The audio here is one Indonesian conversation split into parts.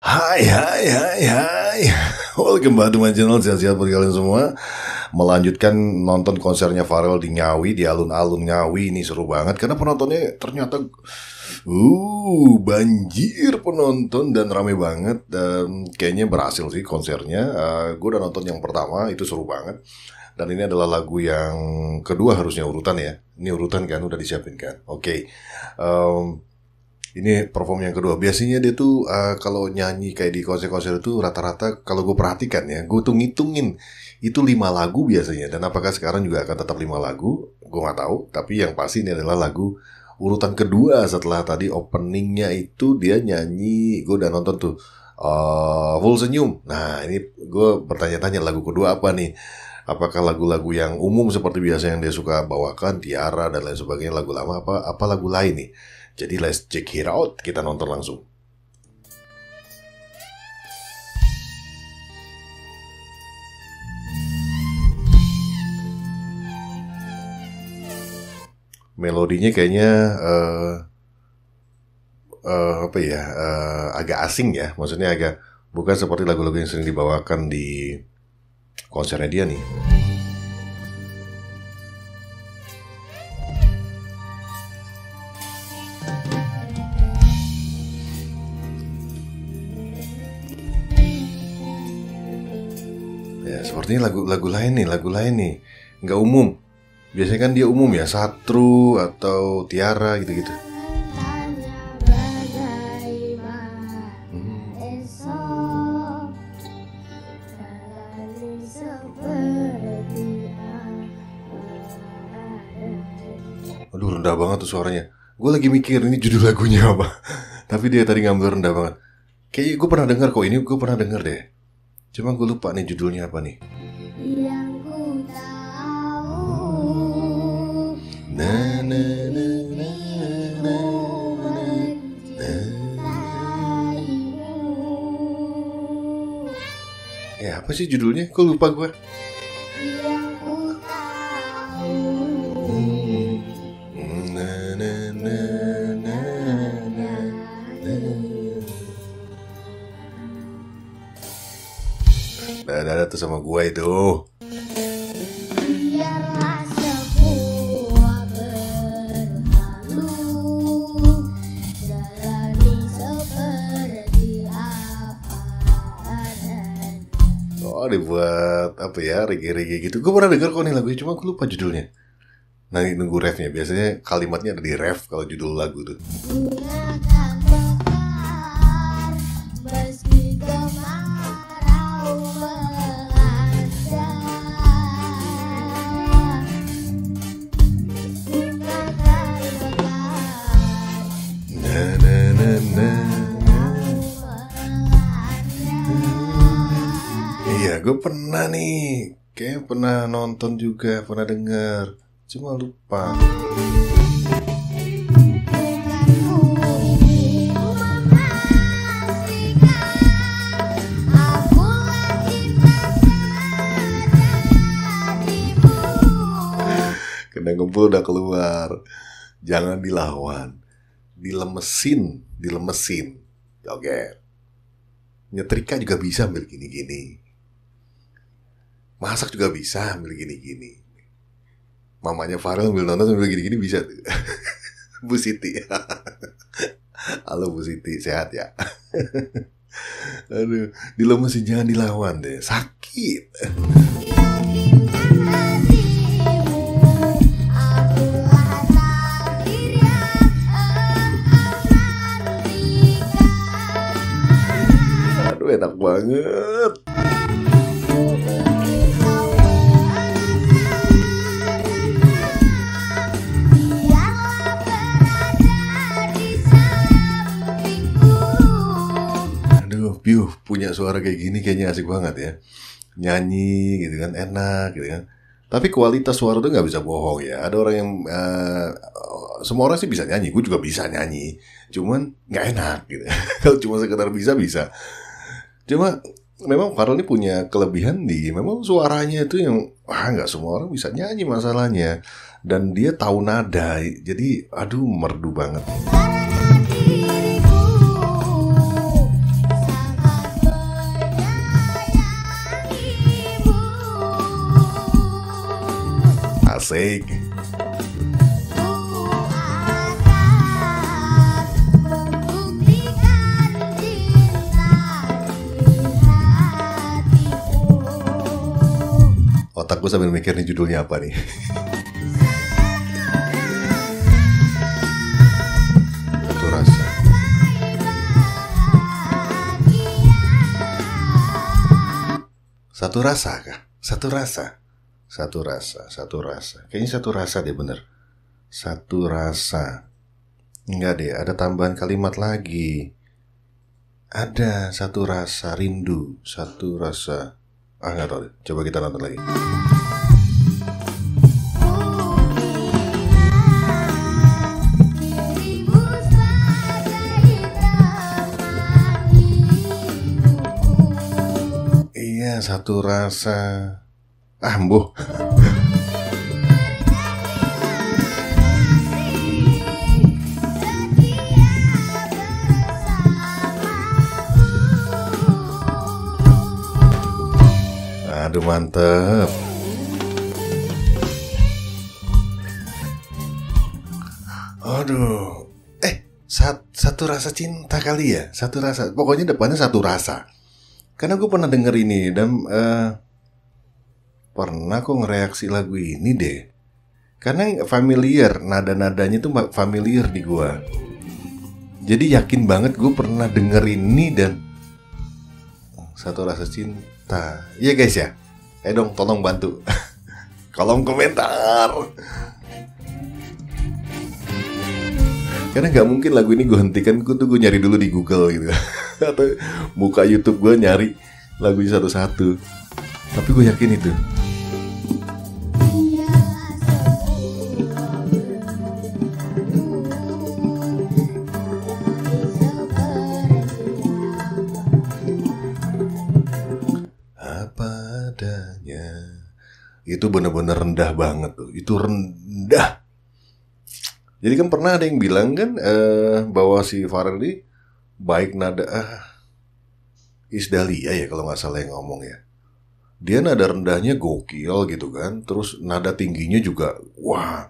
Hai hai hai hai. Welcome back to my channel. Sehat-sehat buat kalian semua. Melanjutkan nonton konsernya Pharrell di Ngawi, di alun-alun Ngawi. Ini seru banget karena penontonnya ternyata banjir penonton dan rame banget. Dan kayaknya berhasil sih konsernya. Gue udah nonton yang pertama, itu seru banget. Dan ini adalah lagu yang kedua, harusnya urutan ya. Ini urutan kan, udah disiapin kan. Oke. Ini perform yang kedua. Biasanya dia tuh kalau nyanyi kayak di konser-konser itu rata-rata kalau gue perhatikan ya, gue tuh ngitungin itu 5 lagu biasanya. Dan apakah sekarang juga akan tetap 5 lagu? Gue nggak tahu. Tapi yang pasti ini adalah lagu urutan kedua setelah tadi openingnya itu dia nyanyi. Gue udah nonton tuh Full Senyum. Nah ini gue bertanya-tanya lagu kedua apa nih? Apakah lagu-lagu yang umum seperti biasa yang dia suka bawakan, Tiara dan lain sebagainya, lagu lama apa lagu lain nih? Jadi let's check it out, kita nonton langsung. Melodinya kayaknya apa ya, agak asing ya, maksudnya agak bukan seperti lagu-lagu yang sering dibawakan di konsernya dia nih. Ya, sepertinya lagu lain nih, nggak umum. Biasanya kan dia umum ya, Satru atau Tiara gitu-gitu. Aduh, rendah banget tuh suaranya. Gue lagi mikir ini judul lagunya apa. Tapi dia tadi ngambil rendah banget. Kayaknya gue pernah dengar kok, ini gue pernah dengar deh. Cuma gue lupa nih judulnya apa nih. Yang ku tahu. Na na na na na na. Ya apa sih judulnya? Kok lupa gue. Yang ku tahu. Na na na na na na. Ada tuh sama gue itu. Oh, dibuat apa ya, reggae-reggae gitu. Gue pernah denger kok nih lagunya, cuma gue lupa judulnya. Nah, ini nunggu refnya. Biasanya kalimatnya ada di ref kalau judul lagu tuh. Iya, gue pernah nih, kayak pernah nonton juga, pernah dengar, cuma lupa. Kena ngumpul udah keluar, jangan dilawan, dilemesin. Oke. Nyetrika juga bisa ambil gini-gini. Masak juga bisa ambil gini-gini. Mamanya Pharrell ambil nonton ambil gini-gini bisa tuh. Bu Siti. Halo Bu Siti, sehat ya? Aduh, dilemesin jangan dilawan deh, sakit. Aduh, enak banget. Piuh, punya suara kayak gini kayaknya asik banget ya. Nyanyi gitu kan, enak gitu kan. Tapi kualitas suara tuh gak bisa bohong ya. Ada orang yang semua orang sih bisa nyanyi. Gue juga bisa nyanyi, cuman gak enak gitu. Kalau cuma sekedar bisa. Cuma memang Pharrell ini punya kelebihan memang suaranya itu yang gak semua orang bisa nyanyi masalahnya. Dan dia tahu nada. Jadi aduh, merdu banget. baik. Otakku sambil mikir nih judulnya apa nih. Satu rasa. Satu rasa kah? Satu rasa. Satu rasa, satu rasa. Kayaknya satu rasa deh, bener. Satu rasa. Enggak deh, ada tambahan kalimat lagi. Ada satu rasa rindu, satu rasa. Nggak tahu deh. Coba kita nonton lagi. Iya, satu rasa. Mbuh. Aduh, mantep. Aduh. Satu rasa cinta kali ya. Satu rasa. Pokoknya depannya satu rasa. Karena gue pernah denger ini. Dan pernah kok ngereaksi lagu ini deh. Karena familiar. Nada-nadanya tuh familiar di gue. Jadi yakin banget gue pernah denger ini. Dan satu rasa cinta. Iya guys ya. Ayo dong tolong bantu. Kolom komentar. Karena gak mungkin lagu ini gue hentikan. Gue nyari dulu di Google gitu. Atau buka YouTube gue nyari lagunya satu-satu. Tapi gue yakin itu. Apa adanya. Itu benar-benar rendah banget tuh. Itu rendah. Jadi kan pernah ada yang bilang kan bahwa si Pharrell ini baik nada Isdalia ya kalau nggak salah yang ngomong ya. Dia nada rendahnya gokil gitu kan. Terus nada tingginya juga wah.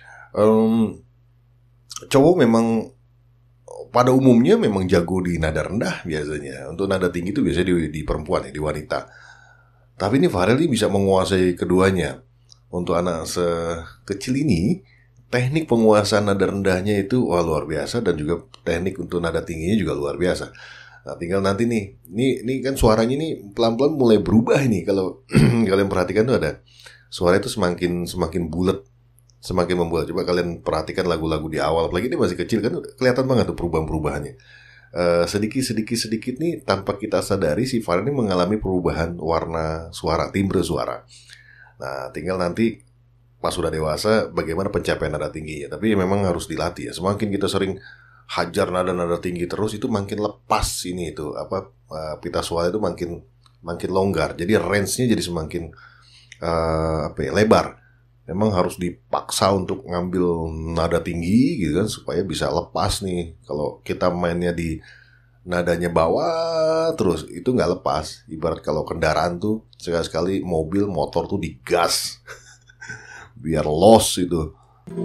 Cowok memang pada umumnya memang jago di nada rendah biasanya. Untuk nada tinggi itu biasanya di perempuan ya, di wanita. Tapi ini Pharrell ini bisa menguasai keduanya. Untuk anak sekecil ini, teknik penguasaan nada rendahnya itu wah luar biasa. Dan juga teknik untuk nada tingginya juga luar biasa. Nah tinggal nanti nih, ini kan suaranya ini pelan-pelan mulai berubah ini. Kalau kalian perhatikan tuh ada suara itu semakin bulat, semakin membulat. Coba kalian perhatikan lagu-lagu di awal, apalagi dia masih kecil kan kelihatan banget tuh perubahan-perubahannya. Sedikit nih tanpa kita sadari si Pharrell ini mengalami perubahan warna suara, timbre suara. Nah tinggal nanti pas sudah dewasa bagaimana pencapaian nada tingginya. Tapi memang harus dilatih ya. Semakin kita sering hajar nada-nada tinggi terus itu makin lepas ini itu pita suara itu makin longgar. Jadi range-nya jadi semakin lebar. Memang harus dipaksa untuk ngambil nada tinggi gitu kan supaya bisa lepas nih. Kalau kita mainnya di nadanya bawah terus itu nggak lepas. Ibarat kalau kendaraan tuh sekali-sekali mobil motor tuh digas biar los itu.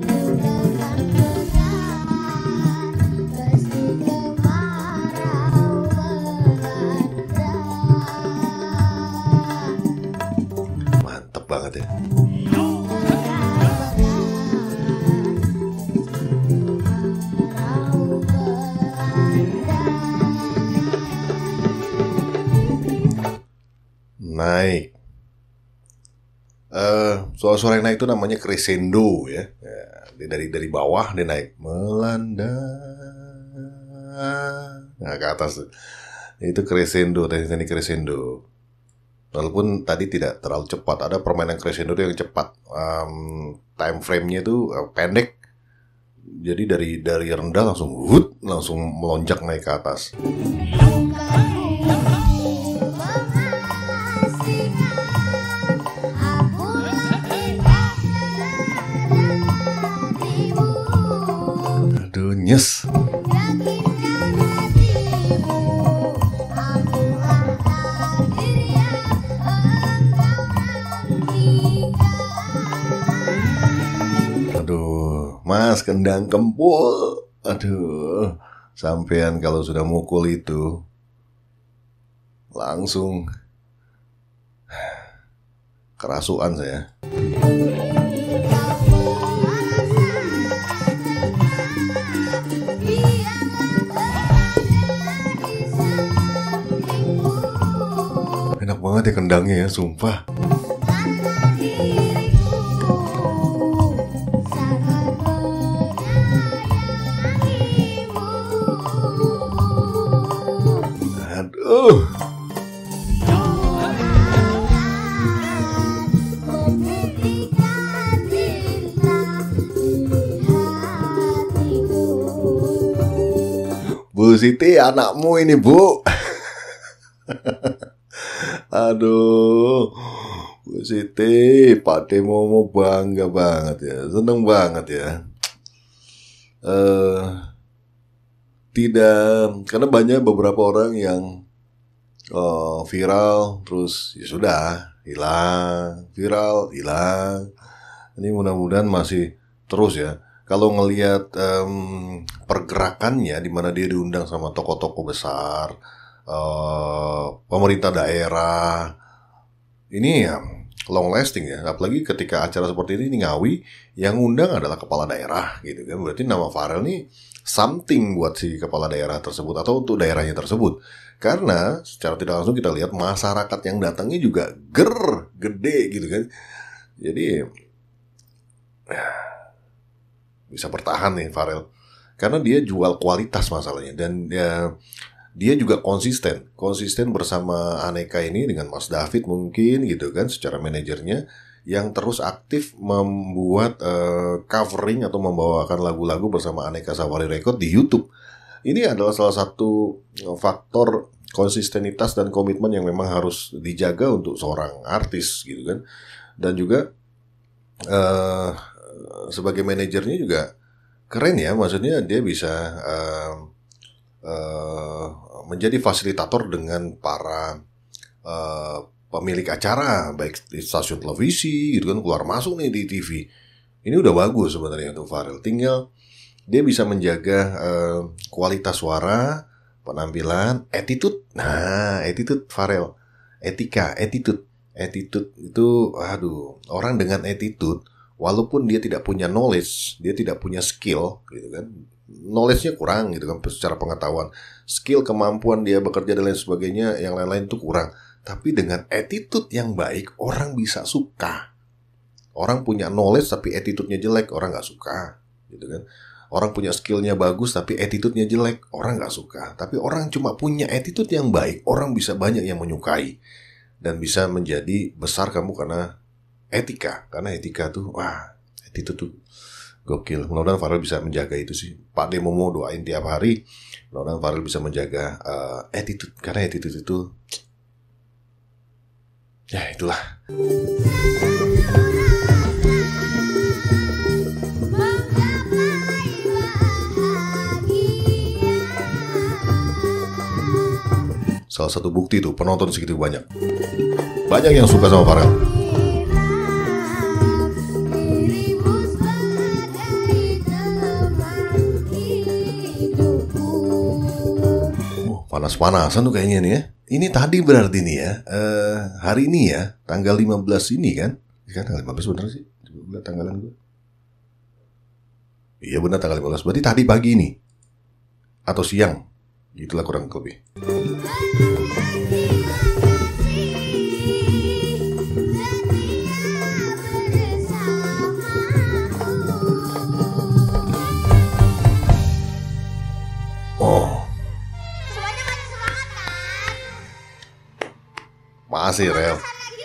Mantap banget ya. Naik. Suara-suara yang naik itu namanya crescendo ya. Dari bawah dia naik melanda. Nah ke atas. Itu crescendo, teknik crescendo. Walaupun tadi tidak terlalu cepat. Ada permainan crescendo itu yang cepat. Time frame-nya itu pendek. Jadi dari rendah langsung melonjak naik ke atas. Aduh, nyes. Mas Kendang Kempul. Aduh, sampean kalau sudah mukul itu langsung kerasukan saya. Enak banget ya kendangnya ya, sumpah. Aduh. Bu Siti, anakmu ini, Bu. Aduh, Bu Siti, Pak Demomo bangga banget ya, seneng banget ya. Tidak, karena banyak beberapa orang yang viral, terus ya sudah, hilang, viral, hilang. Ini mudah-mudahan masih terus ya. Kalau ngelihat pergerakannya, di mana dia diundang sama tokoh-tokoh besar, pemerintah daerah, ini ya long lasting ya. Apalagi ketika acara seperti ini di Ngawi, yang undang adalah kepala daerah gitu kan. Berarti nama Farel ini something buat si kepala daerah tersebut atau untuk daerahnya tersebut. Karena secara tidak langsung kita lihat masyarakat yang datangnya juga gede gitu kan. Jadi bisa bertahan nih Farel, karena dia jual kualitas masalahnya. Dan dia juga konsisten bersama Aneka ini dengan Mas David mungkin gitu kan, secara manajernya yang terus aktif membuat covering atau membawakan lagu-lagu bersama Aneka Safari Record di YouTube. Ini adalah salah satu faktor konsistenitas dan komitmen yang memang harus dijaga untuk seorang artis gitu kan. Dan juga sebagai manajernya juga keren ya, maksudnya dia bisa menjadi fasilitator dengan para pemilik acara, baik di stasiun televisi gitu kan, keluar masuk nih di TV. Ini udah bagus sebenarnya untuk Farel. Tinggal dia bisa menjaga kualitas suara, penampilan, attitude. Nah, attitude Farel, etika, attitude itu, aduh, orang dengan attitude, walaupun dia tidak punya knowledge, dia tidak punya skill gitu kan, knowledge-nya kurang gitu kan secara pengetahuan, skill, kemampuan dia bekerja dan lain sebagainya, yang lain-lain itu kurang. Tapi dengan attitude yang baik, orang bisa suka. Orang punya knowledge tapi attitude-nya jelek, orang gak suka gitu kan. Orang punya skill-nya bagus tapi attitude-nya jelek, orang gak suka. Tapi orang cuma punya attitude yang baik, orang bisa banyak yang menyukai. Dan bisa menjadi besar kamu karena etika. Karena etika tuh, wah, attitude tuh gokil. Mudah-mudahan Farel bisa menjaga itu sih. Pak Demomo doain tiap hari, mudah-mudahan Farel bisa menjaga attitude. Karena attitude itu, ya itulah. Salah satu bukti tuh penonton segitu banyak. Banyak yang suka sama Farel. Panas-panasan tuh kayaknya nih ya. Ini tadi berarti nih ya, hari ini ya, tanggal 15 ini kan? Iya kan tanggal 15 bener sih? Coba tanggalan gue. Iya benar tanggal 15. Berarti tadi pagi nih. Atau siang. Itulah kurang lebih. Oh. Masih rel.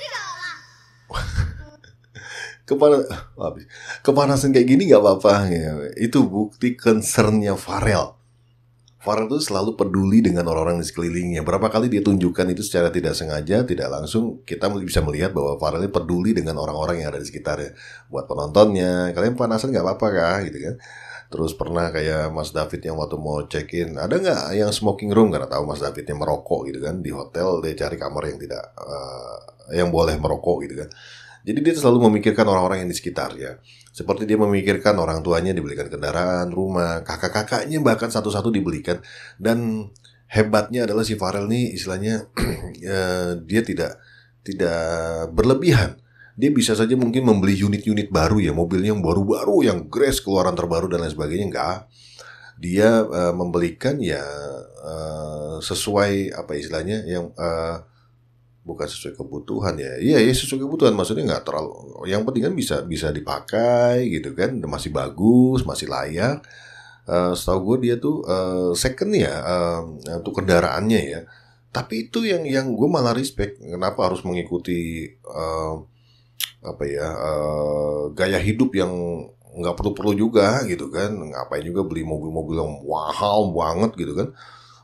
Kepanasan kayak gini gak apa-apa ya. Itu bukti concernnya Farel. Farel itu selalu peduli dengan orang-orang di sekelilingnya. Berapa kali dia tunjukkan itu secara tidak sengaja, tidak langsung, kita bisa melihat bahwa Farel ini peduli dengan orang-orang yang ada di sekitarnya. Buat penontonnya, kalian panasan gak apa-apa kah gitu kan. Terus pernah kayak Mas David yang waktu mau check-in, ada gak yang smoking room? Karena tahu Mas Davidnya merokok gitu kan. Di hotel dia cari kamar yang tidak yang boleh merokok gitu kan. Jadi dia selalu memikirkan orang-orang yang di sekitarnya. Seperti dia memikirkan orang tuanya dibelikan kendaraan, rumah, kakak-kakaknya bahkan satu-satu dibelikan. Dan hebatnya adalah si Farel nih istilahnya dia tidak berlebihan. Dia bisa saja mungkin membeli unit-unit baru ya, mobilnya yang baru-baru, yang Grace keluaran terbaru dan lain sebagainya. Enggak. Dia membelikan ya sesuai apa istilahnya yang bukan sesuai kebutuhan ya. Iya, sesuai kebutuhan, maksudnya nggak terlalu. Yang penting kan bisa dipakai gitu kan, masih bagus, masih layak. Setahu gue dia tuh second ya untuk kendaraannya ya. Tapi itu yang gue malah respect. Kenapa harus mengikuti apa ya gaya hidup yang nggak perlu-perlu juga gitu kan? Ngapain juga beli mobil-mobil yang mahal banget gitu kan?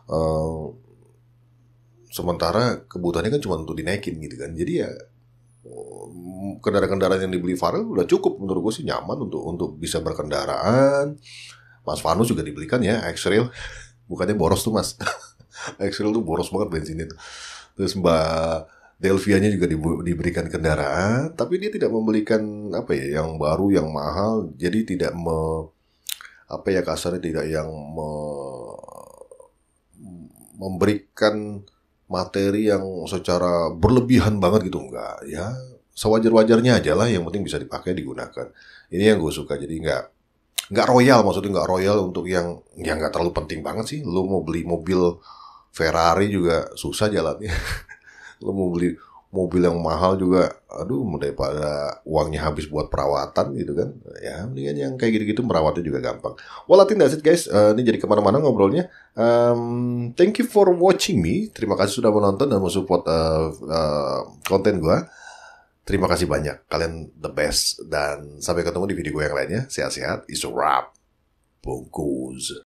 Sementara kebutuhannya kan cuma untuk dinaikin gitu kan. Jadi ya kendaraan-kendaraan yang dibeli Farel udah cukup menurut gue sih, nyaman untuk bisa berkendaraan. Mas Vanus juga dibelikan ya X-Trail. Bukannya boros tuh mas. X-Trail tuh boros banget bensinnya tuh. Terus Mbak Delvianya juga diberikan kendaraan, tapi dia tidak membelikan apa ya yang baru yang mahal. Jadi tidak apa ya kasarnya tidak yang memberikan materi yang secara berlebihan banget gitu, enggak ya, sewajar-wajarnya aja lah, yang penting bisa dipakai digunakan. Ini yang gue suka, jadi nggak royal, maksudnya nggak royal untuk yang nggak terlalu penting banget sih. Lu mau beli mobil Ferrari juga susah jalannya. Lu mau beli mobil yang mahal juga, aduh, daripada uangnya habis buat perawatan gitu kan, ya mendingan yang kayak gitu-gitu merawatnya juga gampang. Well, I think that's it guys. Ini jadi kemana-mana ngobrolnya. Thank you for watching me. Terima kasih sudah menonton dan mau support konten gue. Terima kasih banyak. Kalian the best. Dan sampai ketemu di video gue yang lainnya. Sehat-sehat. It's a wrap. Bungkus.